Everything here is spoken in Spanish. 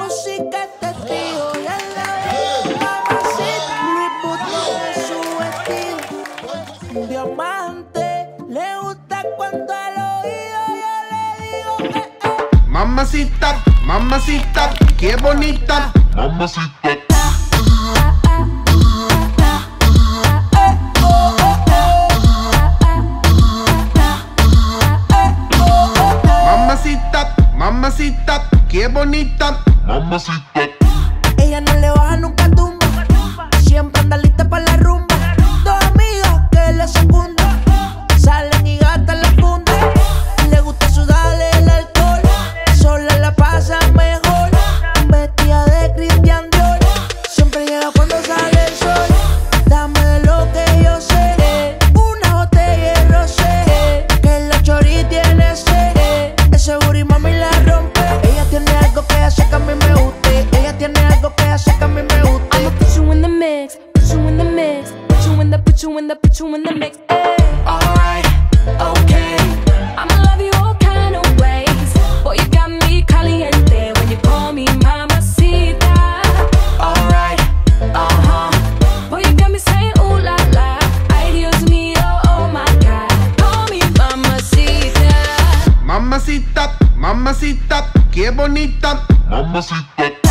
música es testigo y en la mamacita Luis Butón es su vestido. Diamante, le gusta cuando al oído yo le digo que Mamacita, mamacita, qué bonita. Mamacita. Mamacita, mamacita, qué bonita. Mamacita. ella no le baja nunca tumba, siempre anda lista para la rumba. Dos amigas que le secundan, salen y gastan la funda. Le gusta sudarle el alcohol, sola la pasa mejor. Vestida de Christian Dior, siempre llega cuando sale el sol. Dame de lo que yo sé, una botella de rosé, que la chori tiene sed. Ese booty mami la rompe. Ella tiene algo que hace que a mí me guste. Ella tiene algo que hace que a mí me guste. I'ma put you in the mix, put you in the mix, put you in the, put you in the, put you in the mix. Alright, okay. I'ma love you all kind of ways. Boy, you got me caliente when you call me mamacita. Alright, boy, you got me saying ooh la la. Ay, Dios mío, oh my God. Call me mamacita. Mamacita, mamacita, qué bonita. Mamacita.